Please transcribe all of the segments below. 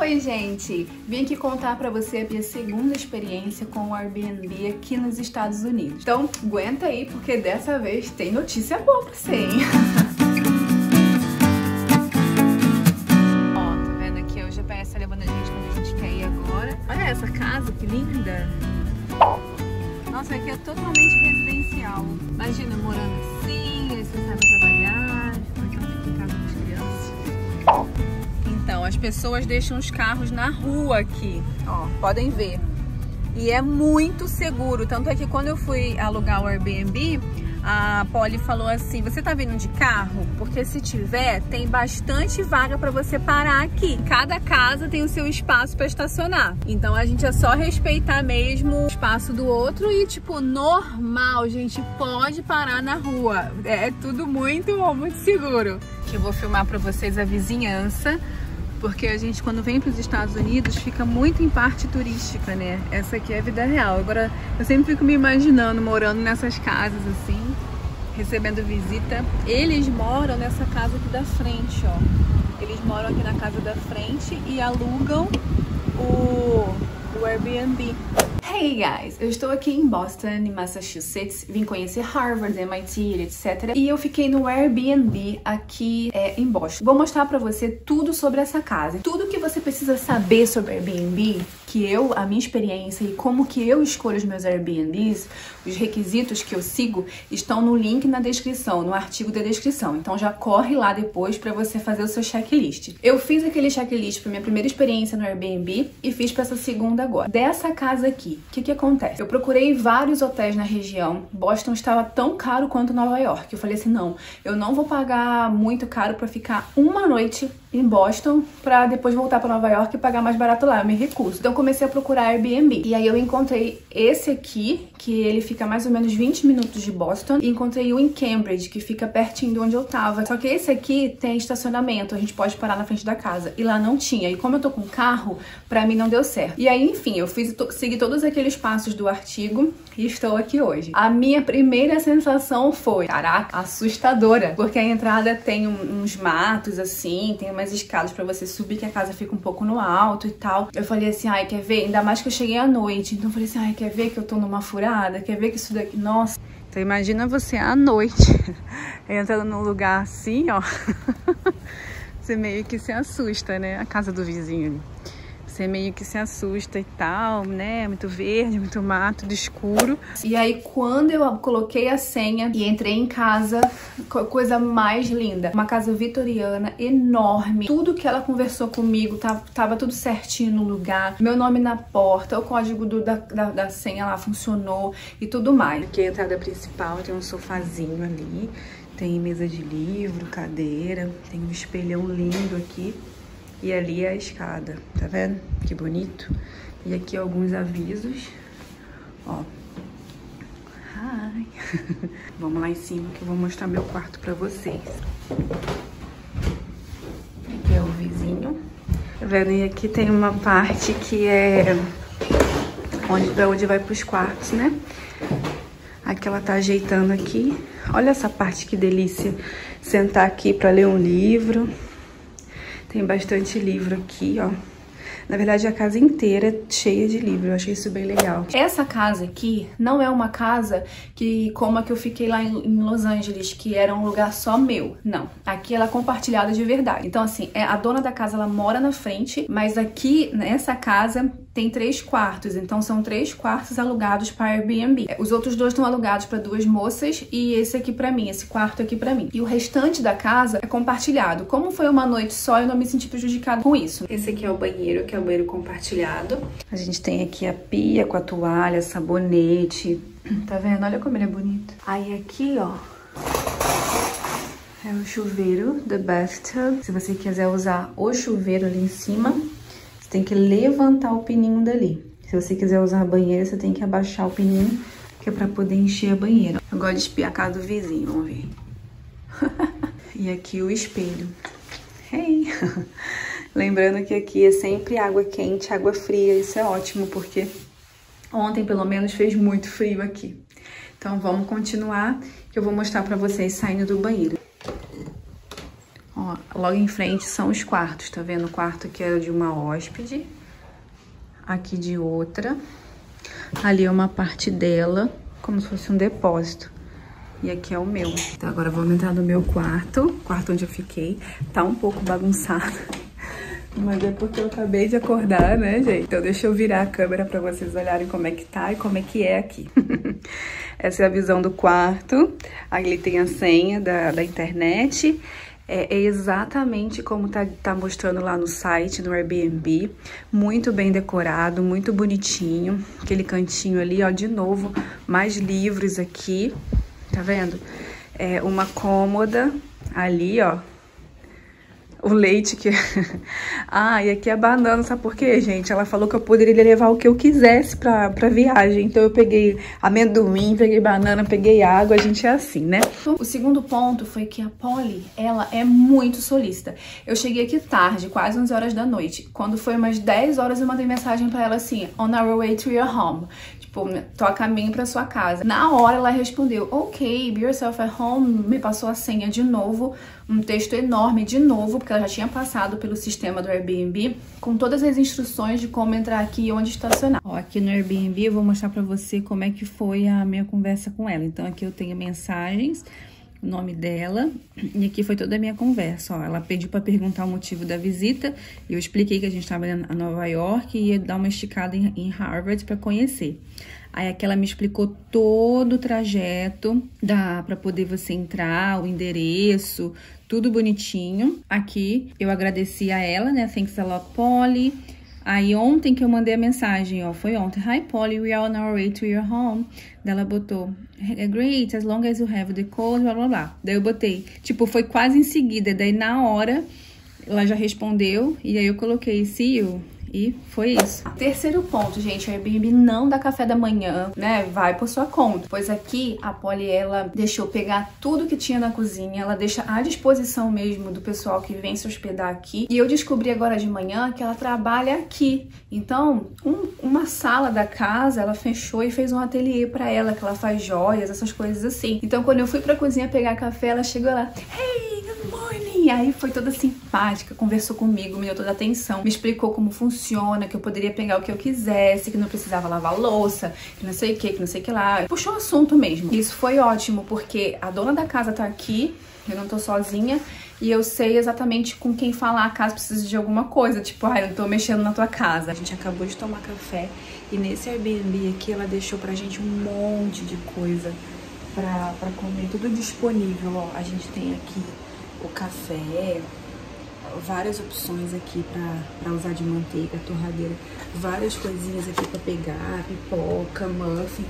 Oi, gente! Vim aqui contar pra você a minha segunda experiência com o Airbnb aqui nos Estados Unidos. Então, aguenta aí, porque dessa vez tem notícia boa pra você, hein? Ó, tá vendo aqui? O GPS tá levando a gente quando a gente quer ir agora. Olha essa casa, que linda! Nossa, aqui é totalmente residencial. Imagina, morando assim, aí você sai pra trabalhar, depois não fica em casa com as crianças. Então, as pessoas deixam os carros na rua aqui, ó, podem ver. E é muito seguro, tanto é que quando eu fui alugar o Airbnb, a Polly falou assim, você tá vindo de carro? Porque se tiver, tem bastante vaga pra você parar aqui. Cada casa tem o seu espaço pra estacionar. Então a gente é só respeitar mesmo o espaço do outro e, tipo, normal, gente, pode parar na rua. É tudo muito seguro. Eu vou filmar pra vocês a vizinhança, porque a gente, quando vem para os Estados Unidos, fica muito em parte turística, né? Essa aqui é a vida real. Agora, eu sempre fico me imaginando morando nessas casas assim, recebendo visita. Eles moram nessa casa aqui da frente, ó. Eles moram aqui na casa da frente e alugam o Airbnb. Hey guys, eu estou aqui em Boston, em Massachusetts, vim conhecer Harvard, MIT, etc. E eu fiquei no Airbnb aqui em Boston. Vou mostrar pra você tudo sobre essa casa. Tudo que você precisa saber sobre Airbnb, a minha experiência e como que eu escolho os meus Airbnbs, os requisitos que eu sigo, estão no link na descrição, no artigo da descrição. Então já corre lá depois pra você fazer o seu checklist. Eu fiz aquele checklist pra minha primeira experiência no Airbnb e fiz pra essa segunda agora. Dessa casa aqui, o que acontece? Eu procurei vários hotéis na região. Boston estava tão caro quanto Nova York. Eu falei assim, não, eu não vou pagar muito caro pra ficar uma noite em Boston pra depois voltar pra Nova York e pagar mais barato lá. Eu me recuso. Então comecei a procurar Airbnb. E aí eu encontrei esse aqui, que ele fica mais ou menos 20 minutos de Boston. E encontrei o em Cambridge, que fica pertinho de onde eu tava. Só que esse aqui tem estacionamento, a gente pode parar na frente da casa. E lá não tinha. E como eu tô com carro, pra mim não deu certo. E aí, enfim, eu segui todos aqueles passos do artigo e estou aqui hoje. A minha primeira sensação foi, caraca, assustadora. Porque a entrada tem uns matos assim, tem umas escadas pra você subir, que a casa fica um pouco no alto e tal. Eu falei assim, ai, quer ver? Ainda mais que eu cheguei à noite. Então eu falei assim, ai, quer ver que eu tô numa furada? Quer ver que isso daqui... Nossa. Então imagina você à noite, entrando num lugar assim, ó. Você meio que se assusta, né? A casa do vizinho ali. Você meio que se assusta e tal, né? Muito verde, muito mato, tudo escuro. E aí, quando eu coloquei a senha e entrei em casa, coisa mais linda. Uma casa vitoriana, enorme. Tudo que ela conversou comigo, tava tudo certinho no lugar. Meu nome na porta, o código da senha lá funcionou e tudo mais. Aqui é a entrada principal, tem um sofazinho ali. Tem mesa de livro, cadeira, tem um espelhão lindo aqui. E ali é a escada, tá vendo? Que bonito. E aqui alguns avisos, ó. Hi. Vamos lá em cima que eu vou mostrar meu quarto pra vocês. Aqui é o vizinho. Tá vendo? E aqui tem uma parte que é pra onde vai pros quartos, né? Aqui ela tá ajeitando aqui. Olha essa parte, que delícia. Sentar aqui pra ler um livro. Tem bastante livro aqui, ó. Na verdade, a casa inteira é cheia de livro. Eu achei isso bem legal. Essa casa aqui não é uma casa como a que eu fiquei lá em Los Angeles, que era um lugar só meu. Não. Aqui ela é compartilhada de verdade. Então, assim, a dona da casa, ela mora na frente, mas aqui, nessa casa, tem 3 quartos. Então, são 3 quartos alugados para Airbnb. Os outros 2 estão alugados para 2 moças e esse aqui para mim, esse quarto aqui para mim. E o restante da casa é compartilhado. Como foi uma noite só, eu não me senti prejudicada com isso. Esse aqui é o banheiro, que é o banheiro compartilhado. A gente tem aqui a pia com a toalha, sabonete. Tá vendo? Olha como ele é bonito. Aí aqui, ó, é o chuveiro, the bathtub. Se você quiser usar o chuveiro ali em cima, você tem que levantar o pininho dali. Se você quiser usar a banheira, você tem que abaixar o pininho, que é pra poder encher a banheira. Eu gosto de espiar a casa do vizinho, vamos ver. E aqui o espelho. Hey! Lembrando que aqui é sempre água quente, água fria. Isso é ótimo, porque ontem, pelo menos, fez muito frio aqui. Então, vamos continuar, que eu vou mostrar pra vocês saindo do banheiro. Ó, Ó, logo em frente são os quartos, tá vendo? O quarto aqui é de uma hóspede, aqui de outra. Ali é uma parte dela, como se fosse um depósito. E aqui é o meu. Então agora vamos entrar no meu quarto, o quarto onde eu fiquei. Tá um pouco bagunçado, mas é porque eu acabei de acordar, né, gente? Então deixa eu virar a câmera pra vocês olharem como é que tá e como é que é aqui. Essa é a visão do quarto. Ali tem a senha da internet. É exatamente como tá mostrando lá no site, no Airbnb. Muito bem decorado, muito bonitinho. Aquele cantinho ali, ó, de novo, mais livros aqui. Tá vendo? É uma cômoda ali, ó. O leite que... Ah, e aqui é banana, sabe por quê, gente? Ela falou que eu poderia levar o que eu quisesse pra viagem. Então eu peguei amendoim, peguei banana, peguei água, a gente é assim, né? O segundo ponto foi que a Polly, ela é muito solícita. Eu cheguei aqui tarde, quase 11 horas da noite. Quando foi umas 10 horas eu mandei mensagem pra ela assim, on our way to your home. Tipo, tô a caminho pra sua casa. Na hora ela respondeu, ok, be yourself at home, me passou a senha de novo, um texto enorme de novo, porque ela já tinha passado pelo sistema do Airbnb, com todas as instruções de como entrar aqui e onde estacionar. Ó, aqui no Airbnb eu vou mostrar pra você como é que foi a minha conversa com ela. Então aqui eu tenho mensagens, o nome dela, e aqui foi toda a minha conversa, ó. Ela pediu pra perguntar o motivo da visita, e eu expliquei que a gente tava em Nova York e ia dar uma esticada em Harvard pra conhecer. Aí aqui ela me explicou todo o trajeto, pra poder você entrar, o endereço, tudo bonitinho. Aqui eu agradeci a ela, né, thanks a lot, Polly. Aí ontem que eu mandei a mensagem, ó, foi ontem. Hi, Polly, we are on our way to your home. Daí ela botou, great, as long as you have the code, blá, blá, blá. Daí eu botei, tipo, foi quase em seguida. Daí na hora, ela já respondeu. E aí eu coloquei, see you. E foi isso. Terceiro ponto, gente, o Airbnb não dá café da manhã, né? Vai por sua conta. Pois aqui, a Polly, ela deixou pegar tudo que tinha na cozinha, ela deixa à disposição mesmo do pessoal que vem se hospedar aqui. E eu descobri agora de manhã que ela trabalha aqui. Então, uma sala da casa, ela fechou e fez um ateliê pra ela, que ela faz joias, essas coisas assim. Então, quando eu fui pra cozinha pegar café, ela chegou lá, hey, good morning! E aí foi toda simpática, conversou comigo, me deu toda a atenção, me explicou como funciona, que eu poderia pegar o que eu quisesse, que não precisava lavar louça, que não sei o que não sei o que lá. Puxou o assunto mesmo. Isso foi ótimo, porque a dona da casa tá aqui, eu não tô sozinha, e eu sei exatamente com quem falar caso precise de alguma coisa, tipo, eu não tô mexendo na tua casa. A gente acabou de tomar café, e nesse Airbnb aqui ela deixou pra gente um monte de coisa pra comer, tudo disponível, ó. A gente tem aqui o café, várias opções aqui pra usar de manteiga, torradeira, várias coisinhas aqui pra pegar, pipoca, muffin,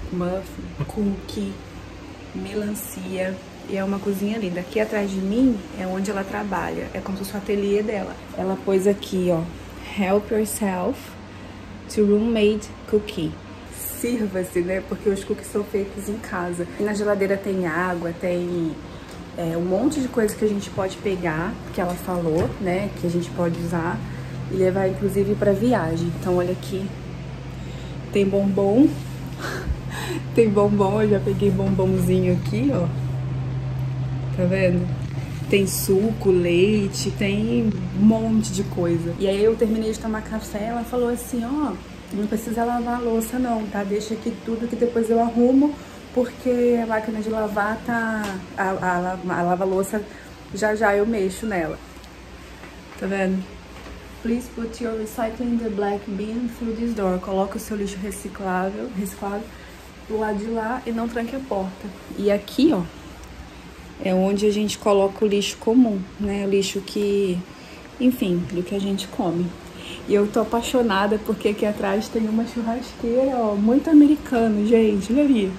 cookie, melancia, e é uma cozinha linda. Aqui atrás de mim é onde ela trabalha, é como se fosse o ateliê dela. Ela pôs aqui, ó, help yourself to room-made cookie. Sirva-se, né, porque os cookies são feitos em casa. E na geladeira tem água, tem... um monte de coisa que a gente pode pegar, que ela falou, né, que a gente pode usar e levar, inclusive, pra viagem. Então, olha aqui, tem bombom, tem bombom, eu já peguei bombomzinho aqui, ó, tá vendo? Tem suco, leite, tem um monte de coisa. E aí eu terminei de tomar café, ela falou assim, ó, não precisa lavar a louça não, tá? Deixa aqui tudo que depois eu arrumo, porque a máquina de lavar tá... A lava-louça já eu mexo nela. Tá vendo? Please put your recycling in the black bin through this door. Coloca o seu lixo reciclável do lado de lá e não tranque a porta. E aqui, ó, é onde a gente coloca o lixo comum, né? O lixo que, enfim, do que a gente come. E eu tô apaixonada porque aqui atrás tem uma churrasqueira, ó, muito americano, gente. Olha ali.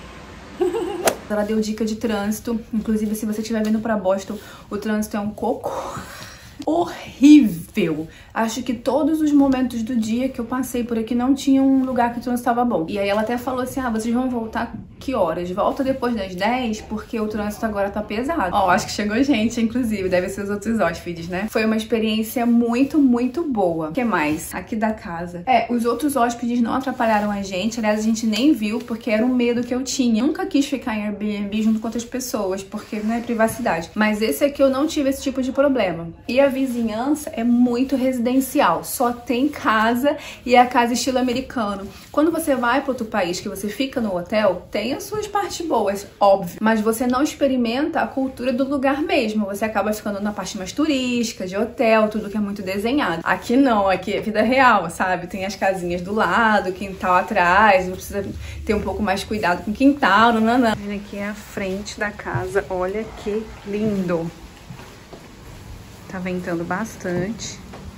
Ela deu dica de trânsito, inclusive se você estiver vindo pra Boston, o trânsito é um coco. horrível. Acho que todos os momentos do dia que eu passei por aqui não tinha um lugar que o trânsito estava bom. E aí ela até falou assim, vocês vão voltar que horas? Volta depois das 10, porque o trânsito agora tá pesado. Ó, acho que chegou gente, inclusive, deve ser os outros hóspedes, né? Foi uma experiência muito, muito boa. O que mais? Aqui da casa. Os outros hóspedes não atrapalharam a gente, aliás, a gente nem viu, porque era um medo que eu tinha. Nunca quis ficar em Airbnb junto com outras pessoas, porque não é privacidade. Mas esse aqui eu não tive esse tipo de problema. E a vizinhança é muito residencial, só tem casa e é a casa estilo americano. Quando você vai para outro país, que você fica no hotel, tem as suas partes boas, óbvio, mas você não experimenta a cultura do lugar mesmo, você acaba ficando na parte mais turística, de hotel, tudo que é muito desenhado. Aqui não, aqui é vida real, sabe? Tem as casinhas do lado, quintal atrás, precisa ter um pouco mais cuidado com o quintal, nananã. Aqui é a frente da casa, olha que lindo! Tá ventando bastante.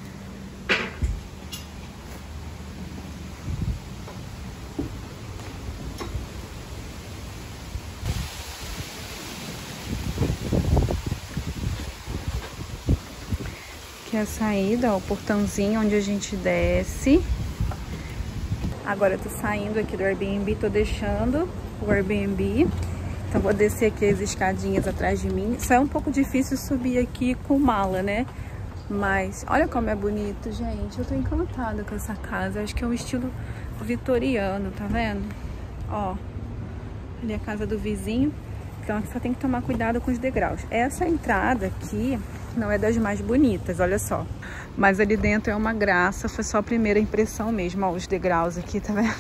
Aqui é a saída, ó, o portãozinho onde a gente desce. Agora eu tô saindo aqui do Airbnb, tô deixando o Airbnb. Então vou descer aqui as escadinhas atrás de mim. Só é um pouco difícil subir aqui com mala, né? Mas olha como é bonito, gente. Eu tô encantada com essa casa. Acho que é um estilo vitoriano, tá vendo? Ó, ali é a casa do vizinho. Então aqui só tem que tomar cuidado com os degraus. Essa entrada aqui não é das mais bonitas, olha só. Mas ali dentro é uma graça, foi só a primeira impressão mesmo. Ó, os degraus aqui, tá vendo?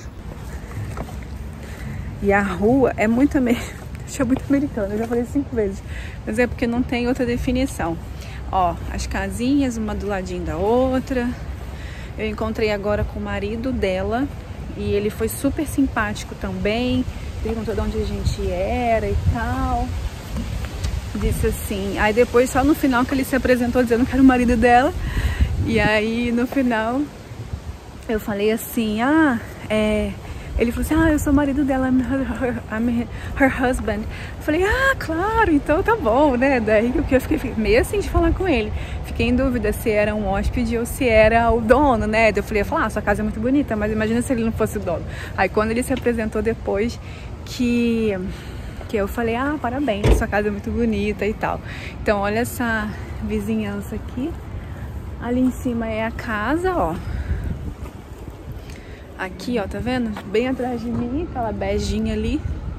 E a rua é muito americana, eu já falei 5 vezes. Mas é porque não tem outra definição. Ó, as casinhas, uma do ladinho da outra. Eu encontrei agora com o marido dela e ele foi super simpático também. Perguntou de onde a gente era e tal. Disse assim, aí depois só no final que ele se apresentou dizendo que era o marido dela. E aí no final eu falei assim, ele falou assim, eu sou o marido dela, I'm her husband. Eu falei, claro, então tá bom, né? Daí eu fiquei meio assim de falar com ele. Fiquei em dúvida se era um hóspede ou se era o dono, né? Daí eu falei, sua casa é muito bonita, mas imagina se ele não fosse o dono. Aí quando ele se apresentou depois que eu falei, parabéns, sua casa é muito bonita e tal. Então olha essa vizinhança aqui. Ali em cima é a casa, ó. Aqui, ó, tá vendo? Bem atrás de mim, aquela beijinha ali.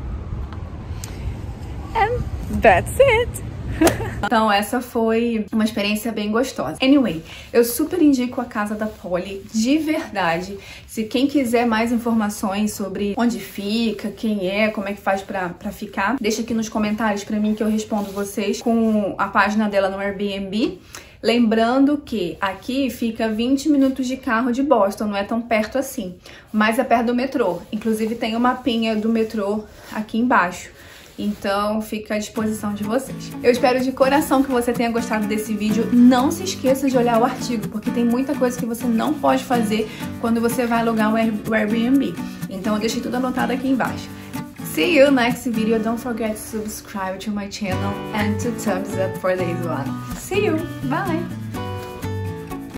And that's it! Então essa foi uma experiência bem gostosa. Anyway, eu super indico a casa da Polly, de verdade. Se quem quiser mais informações sobre onde fica, quem é, como é que faz pra ficar, deixa aqui nos comentários pra mim que eu respondo vocês com a página dela no Airbnb. Lembrando que aqui fica 20 minutos de carro de Boston, não é tão perto assim, mas é perto do metrô. Inclusive tem um mapinha do metrô aqui embaixo. Então fica à disposição de vocês. Eu espero de coração que você tenha gostado desse vídeo. Não se esqueça de olhar o artigo, porque tem muita coisa que você não pode fazer quando você vai alugar o Airbnb. Então eu deixei tudo anotado aqui embaixo. See you next video. Don't forget to subscribe to my channel and to thumbs up for this one. See you. Bye.